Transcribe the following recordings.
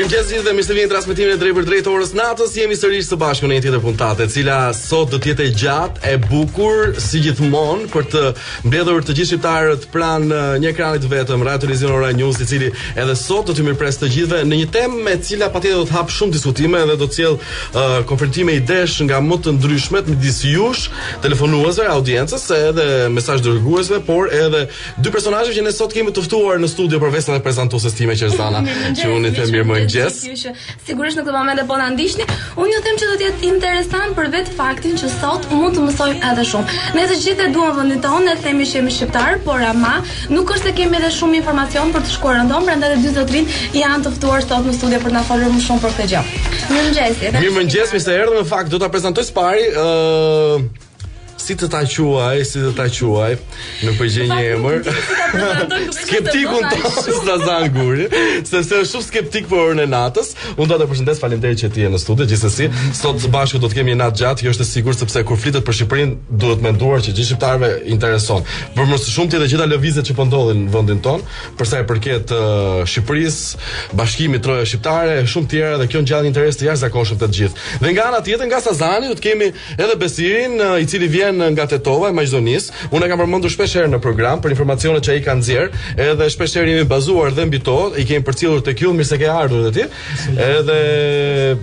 Mirëmëngjes dhe mirë se vini në transmetimin e drejt për drejt orës natës. Jemi sërish së bashku në një tjetër puntate, e cila sot do të jetë e gjatë, e bukur si gjithmonë për të mbledhur të gjithë shqiptarët pranë një ekrani të vetëm, Radio Televizion Ora News, i cili edhe sot do t'ju mirëpres të gjithëve në një temë me cila patjetër do të hap shumë diskutime dhe do të sjell konfrontime idesh nga më të ndryshmet midis jush, telefonuesve, audiencës, edhe mesazh dërguesve, por edhe dy personazhe që ne sot kemi të ftuar në studio përveç edhe prezantueses time Qerzana, që unë i them mirëmëngjes. Sigurisht në këtë moment po na ndiqni. Unë ju them që do të jetë interesant për vetë faktin që sot mund të mësojmë edhe shumë. Ne të gjithë e duam vendin tonë, ne themi që jemi shqiptar, por ama nuk është se kemi edhe shumë informacion për të shkuar rëndom, prandaj dy zotrin janë të ftuar sot në studio për të na folur më shumë për këtë gjë. Mirëmëngjes. Mirëmëngjes, mirë se erdhëm. Në fakt do ta prezantoj së pari si të ta quaj në përgjigje emër skeptikun tonë Stazan Guri, sepse është shumë skeptik për orën e natës. Unë do të përshëndes, faleminderit që ti je në studio. Gjithsesi, sot së bashku do të kemi një natë gjatë, kjo është e sigurt, sepse kur flitet për Shqipërinë duhet menduar që gjithë shqiptarëve intereson. Por më së shumti edhe gjitha lëvizjet që po ndodhin në vendin tonë, për sa i përket Shqipërisë, Bashkimit Troja Shqiptare, shumë tjera, dhe kjo ngjan interes të jashtëzakonshëm të gjithë. Dhe nga ana tjetër, nga Stazani, do të kemi edhe Besirin, i cili vjen nga Tetova e Maqedonisë. Unë e kam përmendur shpesh herë në program për informacionet që ai ka nxjerr, edhe shpesh herë jemi bazuar dhe mbi to, i kemi përcjellur tek ju, mirë se ke ardhur edhe ti. Edhe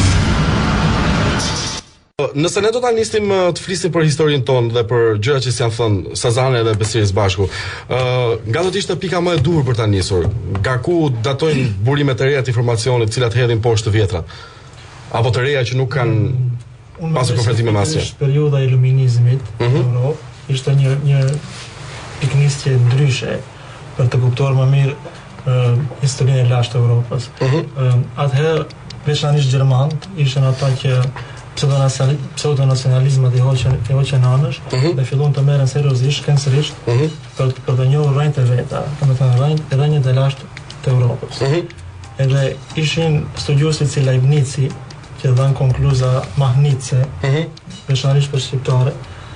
nëse ne do ta nisim të flisim për historinë tonë dhe për gjërat që s'janë thënë Stazane dhe Besiris bashku, nga do të ishte pika më e duhur për ta nisur? Nga ku datojnë burimet e reja të informacionit, të cilat hedhin poshtë të vjetra? Apo të reja që nuk kanë pasur konfrontime me asnjë? Periudha e iluminizmit në Europë ishte një piknisje ndryshe për të kuptuar më mirë historinë e lashtë të Europës. Atëherë veçanërisht gjermanët ishin ata që pseudonacionalizmat i hoqën anësh dhe filluan të merren seriozisht, shkencërisht, për të njohur rrënjët e veta, domethënë rrënjët e lashtë të Europës. Edhe ishin studiosit si Leibnizi, që dhanë konkluza mahnitse, veçanërisht për shqiptare,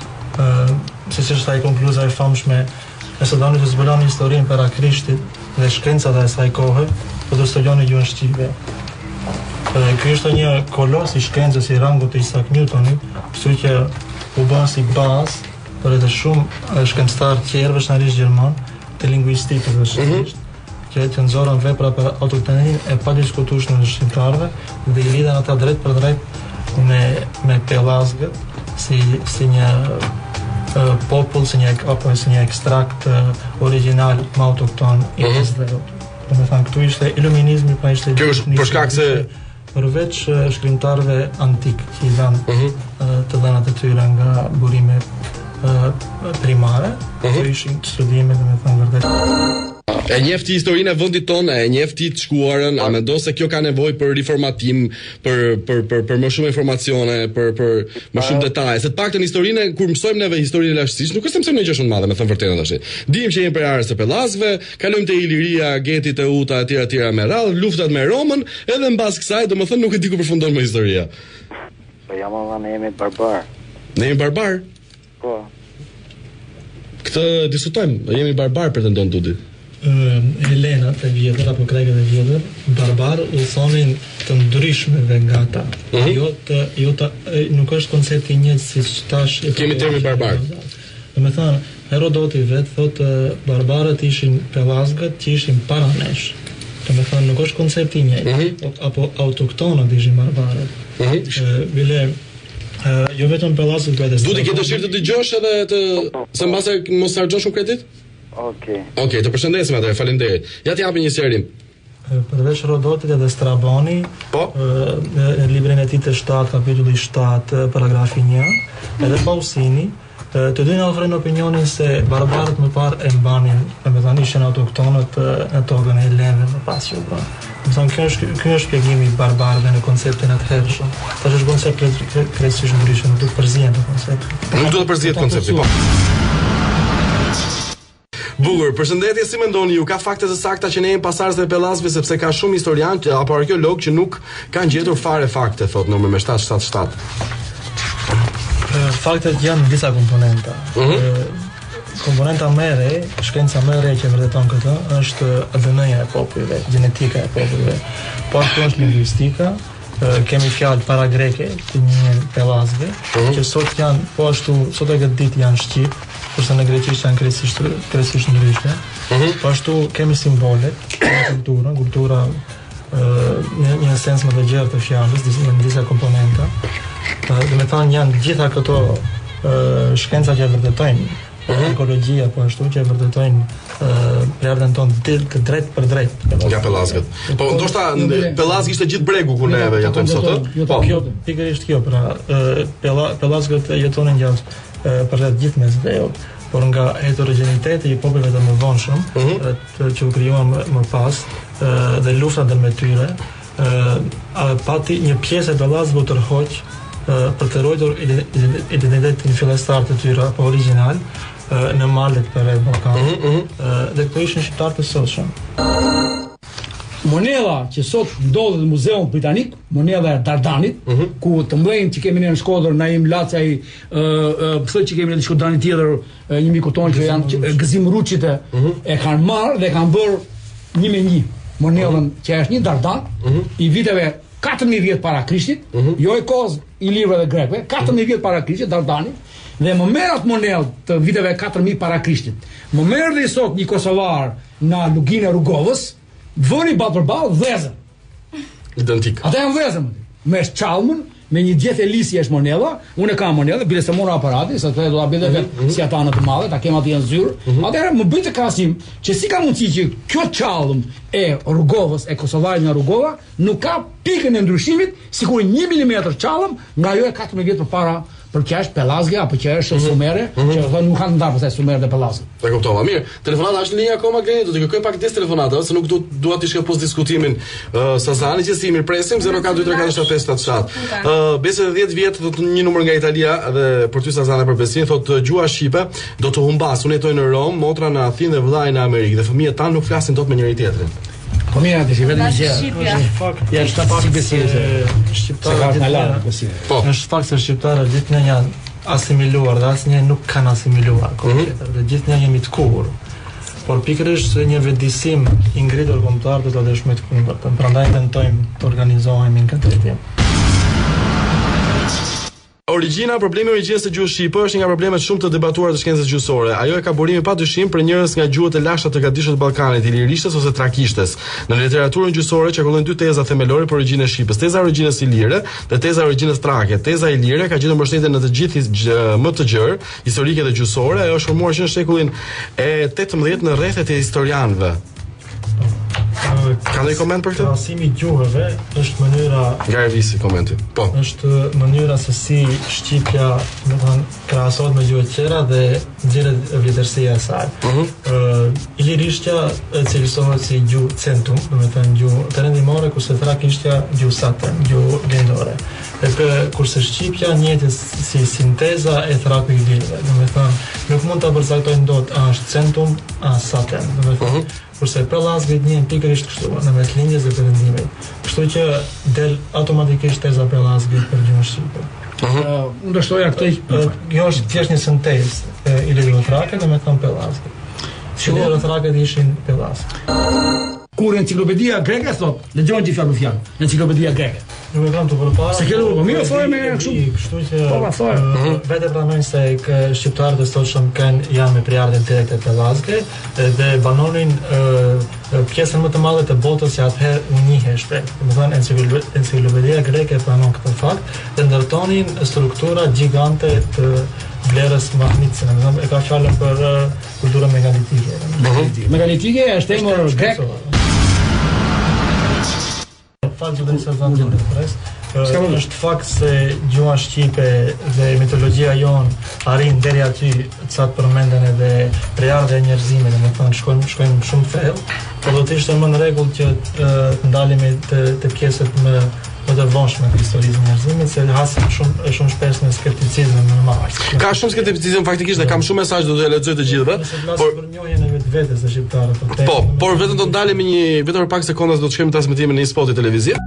si është ai konkluza e famshme e së dani të zbuloni historinë para Krishtit dhe shkencat e asaj kohe, po të studioni gjuhën shqipe. Ky është një kolos i shkencës i rangut të Isaac Newtonit, kështu që u bën si bazë për edhe shumë shkencëtar tjerë, veçanërisht gjerman, të lingvistikës veçanërisht, që të nxorën vepra për autoktoninë e padiskutueshme të shqiptarëve dhe i lidhen ata drejt për drejt me pellazgët si një popull, si një ekstrakt original më autokton i Izraelit. Domethënë këtu ishte iluminizmi, pa ishte kjo është për shkak se përveç shkrimtarëve antik që i dhanë të dhënat e tyre nga burime primare, këto ishin studime, domethënë vërtet. E njefti historinë e vendit tonë, e njefti të shkuarën, a mendon se kjo ka nevojë për riformatim, për më shumë informacione, për më shumë detaje, se të paktën historinë, kur mësojmë neve historinë lashtësisht, nuk është se mësojmë një gjë shumë të madhe, me thënë vërtetën tash. Dijmë që jemi përjarës të pellazëve, kalojmë te Iliria, Getit, Teuta etj me radhë, luftat me Romën, edhe mbas kësaj, domethënë nuk e di ku përfundon më historia. Po jam ne jemi barbar. Ne jemi barbar? Po. Këtë diskutojmë, jemi barbar pretendon Dudi. Helenat e vjetër apo grekët e vjetër, barbar u thonin të ndryshmeve nga ata. Nuk është koncepti i njëjtë siç tash kemi termin barbar. Domethënë, Herodoti vet thotë barbarët ishin pellazgët që ishin para nesh. Domethënë nuk është koncepti i njëjtë, apo autoktonët ishin barbarët. Bile jo vetëm pellazgët, por edhe Dudi, ke dëshirë të dëgjosh edhe se mbase mos harxhosh shumë kredit? Okej, të përshëndesim atë, faleminderit. Ja t'japim një sqarim. Përveç Herodotit edhe Straboni, në librin e tij të 7, kapitulli 7, paragrafi 1, edhe Pausini, të dy na ofrojnë opinionin se barbarët më parë e mbanin, domethënë ishin autoktonët në tokën e helenëve më pas që u bën. Domethënë ky është shpjegimi i barbarëve në konceptin e hershëm. Tash është koncept krejtësisht ndryshe, nuk do të përzihen të koncepti. Nuk do të përzihet koncepti, po. Bukur, përshëndetje, si mendoni ju, ka fakte të sakta që ne jemi pasardhës e pellazëve, sepse ka shumë historianë apo arkeolog që nuk kanë gjetur fare fakte, thot numër me 777. Faktet janë disa komponenta. komponenta më e re, shkenca më e re që vërteton këtë është ADN-ja e popujve, gjenetika e popujve. Po ashtu është lingvistika. Kemi fjalë para greke të njihen Pellazgë, që sot janë po ashtu, sot e këtë ditë janë shqip, kurse në greqisht janë krejtësisht ndryshe. Po ashtu kemi simbolet, kultura një sens më të gjerë të fjalës, në disa komponenta. Do të thonë janë gjitha këto shkenca që vërtetojnë ekologjia po ashtu që vërtetojnë prerjen tonë të drejt për drejt nga Pellazgët. Po ndoshta Pellazgë ishte gjithë bregu ku neve jetojmë sot. Po pikërisht kjo, pra Pellazgët jetonin gjatë përreth gjithë Mesdheut, por nga heterogeniteti i popujve të mëvonshëm që u krijuan më pas dhe lufta ndërmjet tyre, pati një pjesë e Pellazgëve u tërhoq për të ruajtur identitetin fillestar të tyre apo origjinal në malet për Ballkanit. Dhe këto ishin shqiptarë të sotshëm. Monedha që sot ndodhet në Muzeun Britanik, monedha e Dardanit, ku të mbledhin që kemi ne në Shkodër, Naim Laçaj, pse që kemi në Shkodran tjetër, një miku tonë që janë Gëzim Ruçit e kanë marrë dhe kanë bërë 1-1 monedhën që është një Dardan i viteve 4000 vjet para Krishtit, jo e kohës i librave grekëve, 4000 vjet para Krishtit, Dardani, dhe më merr atë monedhë të viteve 4000 para Krishtit. Më merr dhe sot një kosovar në Luginë e Rrugovës, vëni ballë për ballë vëzën. Identik. Ata janë vëzën, me çallmën, me një gjethe lisi është monedha, unë kam monedhë, bile se mora aparati, sa të do ta bëj vetë si ata në të madhe, ta kem aty në zyrë. Atëherë më bëj të krahasim që si ka mundësi që kjo çallm e Rrugovës, e kosovarit nga Rrugova, nuk ka pikën e ndryshimit, sikur 1 milimetër çallm nga ajo e 14 vjet përpara për që është Pellazgë apo që është Sumere, që thonë nuk kanë ndarë pse Sumere dhe Pellazgë. E kuptova. Mirë, telefonata është në linja akoma Gleni, do të kërkoj pak disë telefonata, se nuk dua të shkoj post diskutimin Sazani, që si mirë presim 0423457. Besë 10 vjet thotë një numër nga Italia dhe për ty Sazani për besim, thotë gjua shqipe do të humbas. Unë jetoj në Rom, motra në Athinë dhe vllai në Amerikë dhe fëmijët tan nuk flasin dot me njëri tjetrin. Po mirë, ti vetëm një gjë. Ja është pak besimse. Shqiptarët është fakt se shqiptarët gjithnjë janë asimiluar dhe asnjë nuk kanë asimiluar kompletër. Dhe gjithnjë jemi të kur. Por pikërisht një vetëdijsim i ngritur kombëtar do ta dëshmoj të kundërtën. Prandaj tentojmë të organizohemi në këtë drejtim. Problemi i origjinës së gjuhës shqipe është një nga problemet shumë të debatuara të shkencës gjuhësore. Ajo e ka burimi padyshim për njerëz nga gjuhët e lashta të gadishtë të Ballkanit, ilirishtes ose trakishtes. Në literaturën gjuhësore çarkullojnë dy teza themelore për origjinën e shqipes: teza e origjinës ilire dhe teza e origjinës trake. Teza ilire ka gjetur mbështetje në të gjithë më të gjerë historike dhe gjuhësore. Ajo është formuar që në shekullin e 18 në rrethet e historianëve. Ka ndonjë koment për këtë? Krahasimi i gjuhëve është mënyra nga Ervisi komenti. Po. Është mënyra se si shqipja, do të thonë, krahasohet me gjuhët tjera dhe nxjerrët vjetërsia e saj. Ilirishtja cilësohet si gjuhë centum, do të thënë gjuhë perëndimore, kurse trakishtja gjuhë satem, gjuhë lindore. Dhe kurse shqipja njehet si sinteza e thraku ilirëve, do të thënë, nuk mund ta përcaktojnë dot a është centum, a satem, do të thënë. Kurse Pellazgët njehen pikërisht kështu në mes lindjes dhe perëndimit. Kështu që del automatikisht teza Pellazgët për gjuhën shqipe. Unë do shtoja këtë, kjo është thjesht një sintezë ilirothrake dhe me thon Pellazgët. Ilirothrake ishin Pellazgët. Kur enciklopedia greke thot, lexojnë fjalë për fjalë. Enciklopedia greke. Nuk e kam të përpara. Se kjo do mirë thojë me kështu që vetë pranojnë se shqiptarët e sotshëm janë me prejardhjen direkt e Pellazgëve dhe banonin pjesën më të madhe të botës që atëherë u njihej shpejt. Domethënë enciklopedia greke pranon këtë fakt dhe ndërtonin struktura gjigante të vlerës mahnitse, domethënë e ka fjalën për kulturën megalitike. Megalitike është emër grek. Fakt që se zanë në pres, është fakt se gjuha shqipe dhe mitologjia jon arrin deri aty sa të përmenden edhe prejardhja e njerëzimit, domethënë shkojmë shumë thellë, por do të ishte më në rregull që të ndalemi te pjesët më të vonshme të historisë e njerëzimit, se hasim shumë shpesh në skepticizëm në madh. Ka shumë skepticizëm faktikisht dhe kam shumë mesazhe do t'ja lexoj të gjithëve. Por për njohjen e vetvetes së shqiptarëve. Po, por vetëm do ndalemi vetëm për pak sekonda do të shkojmë transmetimin në një spot televiziv.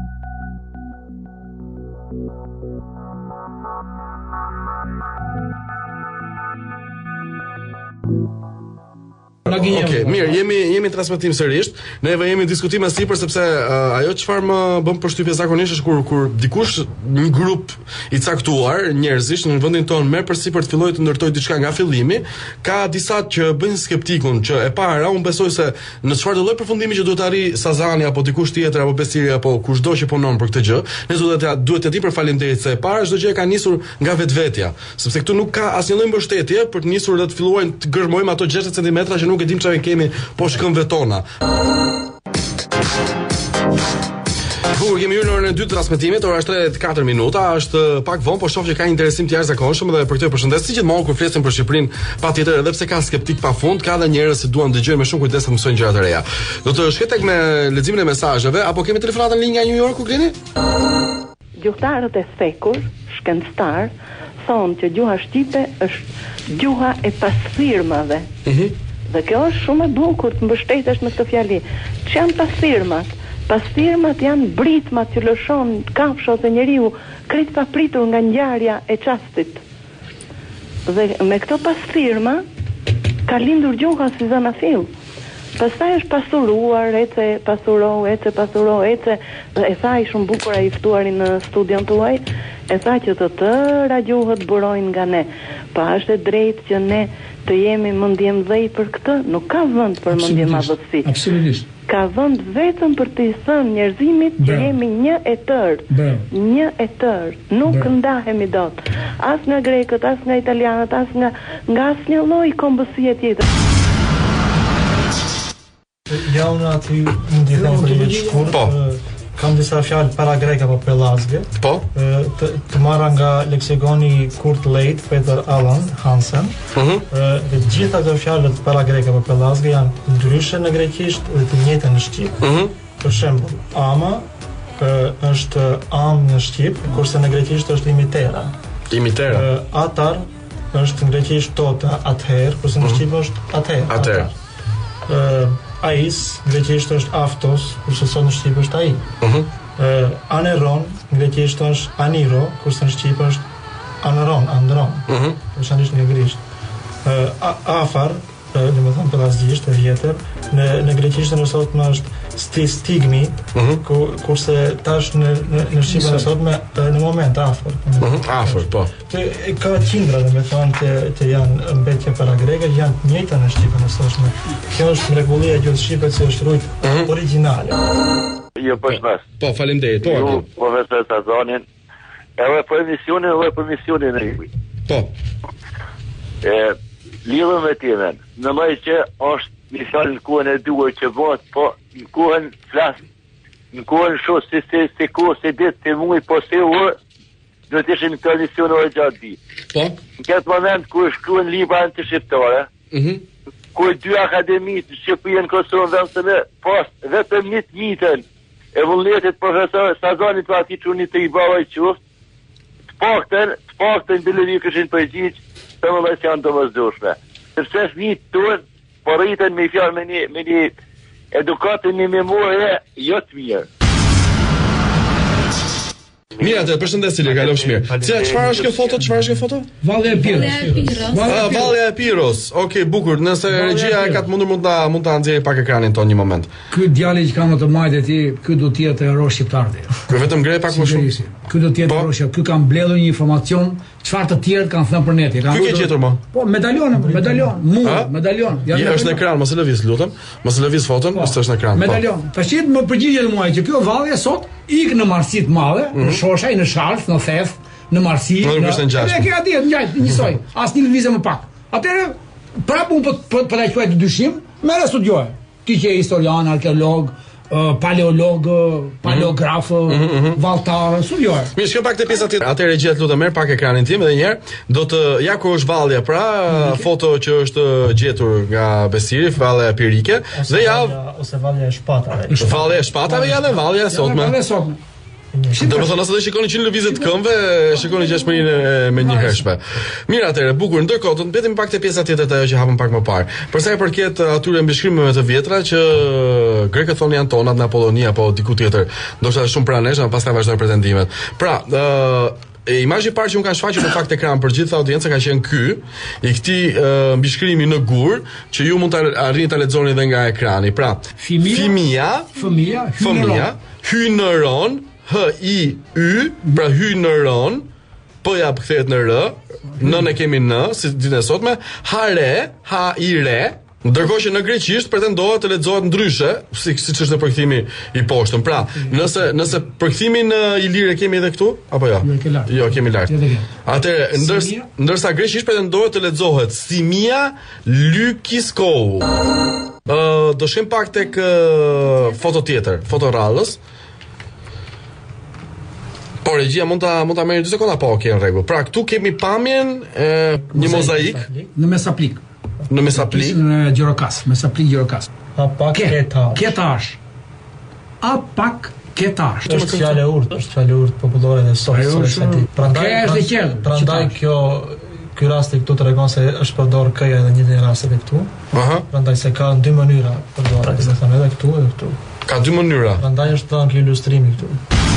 Okej, mirë, jemi transmetim sërish. Neve jemi diskutim më sipër sepse ajo çfarë më bën përshtypje zakonisht është kur dikush një grup i caktuar njerëzish në vendin tonë merr përsipër të fillojë të ndërtojë diçka nga fillimi, ka disa që bëjnë skeptikun që e para unë besoj se në çfarë lloj përfundimi që duhet të arrijë Sazani apo dikush tjetër apo Besiri apo kushdo që punon për këtë gjë, ne duhet të di për faleminderit se e para çdo gjë ka nisur nga vetvetja, sepse këtu nuk ka asnjë lloj mbështetje për të nisur dhe të filluajmë të gërmojmë ato 60 cm që nuk e dim çfarë kemi poshtë këmbëve tona. Kur kemi hyrë në orën e 2 të transmetimit, ora është 34 minuta, është pak vonë, por shoh që ka një interesim të jashtëzakonshëm dhe për këtë ju përshëndes. Si gjithmonë kur flesim për Shqipërinë, patjetër edhe pse ka skeptik pafund, ka edhe njerëz që duan dëgjojnë me shumë kujdes të mësojnë gjëra të reja. Do të shkoj tek me leximin e mesazheve apo kemi telefonatën në linjë nga New Yorku, Gleni? Gjuhëtarët e sekur, shkencëtar, thonë që gjuha shqipe është gjuha e pasthirmave. Dhe kjo është shumë e bukur të mbështetesh me këtë fjali. Ç'janë pasthirmat? Pasthirmat janë britmat që lëshon kafshët e njeriu krejt papritur nga ngjarja e çastit. Dhe me këto pasthirma ka lindur gjuha si zanafill. Pastaj është pasuruar, ece pasuro, e thaj shumë bukur ai ftuari në studion tuaj, e tha që të tëra gjuhët burojnë nga ne. Pa është e drejtë që ne të jemi mendjemdhej për këtë, nuk ka vend për mendjemadhësi. Absolutisht. Ka vend vetëm për të thënë njerëzimit që jemi një e tërë. Një e tërë. Nuk ndahemi dot. As nga grekët, as nga italianët, as nga asnjë lloj kombësie tjetër. Ja unë aty më ndihëm për një shkurt. Kam disa fjalë para grek apo pelazge. Po. Të marra nga leksikoni Kurt Leit, Peter Allan Hansen. Dhe gjitha këto fjalë para grek apo pelazge janë ndryshe në greqisht dhe të njëjtën në shqip. Për shembull, ama është am në shqip, kurse në greqisht është imitera. Imitera. Atar është në greqisht tota, atëherë, kurse në shqip është atëherë. Ais, greqisht është aftos, kurse sot në shqip është ai. Aneron, greqisht është aniro, kurse në shqip është aneron, andron. Veçanërisht në grisht. Afar, domethënë pelazgjisht e vjetër, në greqishtën e sotme është stigmi, kurse tash në shqipën e sotme në moment afër. Afër, po. Ka qindra domethënë që janë mbetje para greke, janë të njëjta në shqipën e sotme. Kjo është mrekullia e gjuhës shqipe që është rujt origjinale. Jo, po shpas. Po, faleminderit. Po. Ju profesor Sazanin, edhe për misionin e juaj. Po. Lidhëm me tjemen, në mëj që është misioni në kuën e duhet që bëhet, po në kuën flasë, në kuën shumë si ku, si ditë, si mujë, po si ure, do të ishin këtë misionë e gjatë di. Po? Në këtë moment, ku është shkruen libra anti-shqiptare, ku e 2 akademitë në Shqipërinë në Kosovë, vëmësëme, pas vetëm një të njëtën, e vullnetit profesor Sazanit për ati që unë të i bava i quftë, të paktën bilevi këshin përgjigjë, të më që janë të vazhdushme. Sepse fëmijët tonë, po rriten me fjalë me një edukatën një memorie jo të mirë. Mirë atë, përshëndetje, kalofsh mirë. Çfarë është kjo foto? Valli e Piros. Valli e Piros. Okej, bukur. Nëse regjia e ka të mundur mund ta nxjerrë pak ekranin ton një moment. Ky djalë që ka më të majtë ti, ky do të jetë ero shqiptar. Ky vetëm ngre pak më shumë. Ky do të jetë ero shqiptar. Ky ka mbledhur një informacion, çfarë të tjerë kanë thënë për netin. Ky ke gjetur më? Po, medalion. Medalion. Ja është në ekran, mos e lëviz, lutem. Mos e lëviz foton, është në ekran. Medalion. Tash më përgjigjet mua që ky valli sot ik në marrësi të madhe, në shoshaj, në sharf, në thef, në marrësi. Ne kemi atë ngjajt njësoj, asnjë lëvizje më pak. Atëherë prapë po ta quaj të dyshim, merr studioje. Ti që je historian, arkeolog, paleolog, paleograf, valltar, studioje. Mirë, shkoj pak te pjesa tjetër. Atëherë gjet lutem merr pak ekranin tim edhe një herë. Do të ja ku është vallja pra, foto që është gjetur nga Besiri, vallja e Pirike, dhe ja ose vallja e Shpatave. Vallja e Shpatave ja dhe vallja e sotme. Do të thonë, nëse shikoni që në lëvizje të këmbëve, shikoni gjashmërinë me një hershme. Mirë atëherë, bukur, ndërkohë do të mbetemi pak te pjesa tjetër të ajo që hapëm pak më parë. Për sa i përket atyre mbishkrimeve të vjetra që grekët thonë janë tonat në Apollonia apo diku tjetër, ndoshta shumë pranë nesh, pastaj vazhdojnë pretendimet. Pra, imazhi i parë që unë kam shfaqur në fakt ekran për gjithë audiencën ka qenë ky, i këtij mbishkrimi në gur, që ju mund ta arrini ta lexoni edhe nga ekrani. Pra, fëmia, hynëron, H-I-Y, pra hynëron, P-ja kthehet në R, N e kemi N, si ditën e sotme, hare, H-I-re, ndërkohë që në greqisht pretendohet të lexohet ndryshe, siç është në përkthimi i poshtëm. Pra, nëse përkthimin ilir e kemi edhe këtu apo jo? Jo, kemi lart. Atëherë, ndërsa greqisht pretendohet të lexohet Simia Lykiskou. Do shkem pak tek foto tjetër, foto rallës. Po regjia mund ta merrni 2 sekonda, po okay, në rregull. Pra, këtu kemi pamjen një mozaik në mesaplik. Në mesaplik në Gjirokas, mesaplik Gjirokas. Apak ketash. Ketash. Apak ketash. Është fjalë e urtë popullore dhe sot. Prandaj ky rast këtu tregon se është përdor k-ja edhe një rast edhe këtu. Prandaj se ka në 2 mënyra përdorur, do të thënë edhe këtu edhe këtu. Ka 2 mënyra. Prandaj është dhënë ky ilustrimi këtu.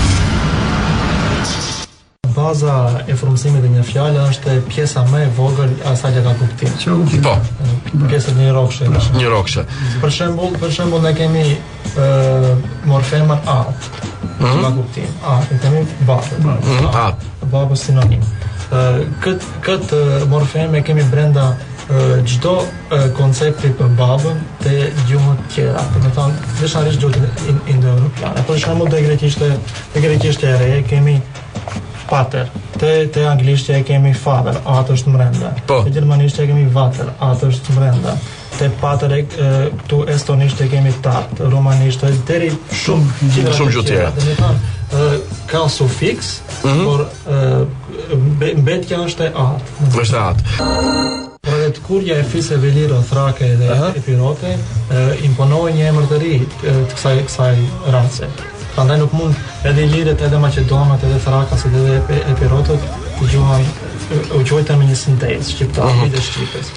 Baza e frymëzimit të një fjale është pjesa më e vogël asaj që ka kuptim. Po. Pjesa një rrokshe. Një rrokshe. Për shembull ne kemi morfemën a. Ka kuptim. A, ne kemi babë. A. Babë sinonim. Këtë morfeme kemi brenda çdo koncepti për babën te gjuhët tjera. Do të thonë, veçanërisht gjuhët indo-europiane. Për shembull, te greqishtja e re kemi pater, te anglishtja e kemi father, atë është mbrenda. Te gjermanishtja e kemi vater, atë është mbrenda. Te pater këtu estonisht e kemi tat, romanisht deri shumë gjuhë tjera. Do të thonë, ka sufiks, por mbetja është e atë. Është atë. Por edhe të kurja e fiseve liro, thrake dhe epirote, imponohen një emër të ri të kësaj race. Prandaj nuk mund edhe ilirët, edhe maqedonët, edhe thrakat, edhe epirotët u quajtën me një sintezë shqiptare dhe shqipes.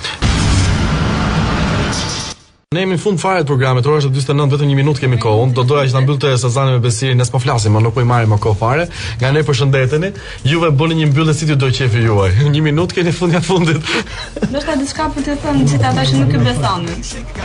Ne jemi në fund fare të programit, ora është 49, vetëm 1 minutë kemi kohë. Unë do doja që ta mbyllte Sazani me Besirin, ne s'po flasim, më nuk po i marrim më kohë fare. Nga ne përshëndeteni. Juve bëni një mbyllje si t'ju do qefi juaj. 1 minutë keni fundja fundit. Ndoshta diçka për të thënë që ata që nuk e besonin.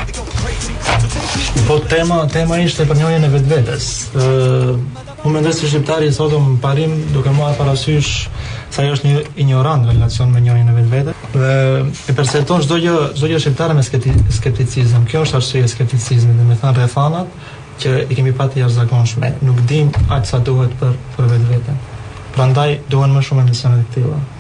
Po tema ishte për njohjen e vetvetes. Unë mendoj se shqiptari sotëm parim duke marrë parasysh se ai është një ignorant në relacion me njohjen e vetvete dhe e percepton çdo gjë shqiptare me skepticizëm. Kjo është arsye e skepticizmit, domethënë rrethanat që i kemi patë jashtëzakonshme, nuk dim aq sa duhet për vetveten. Prandaj duhen më shumë emisione të tilla.